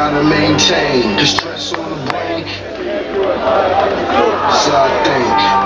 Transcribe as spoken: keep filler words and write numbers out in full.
gotta maintain. The stress on the brain, so I think.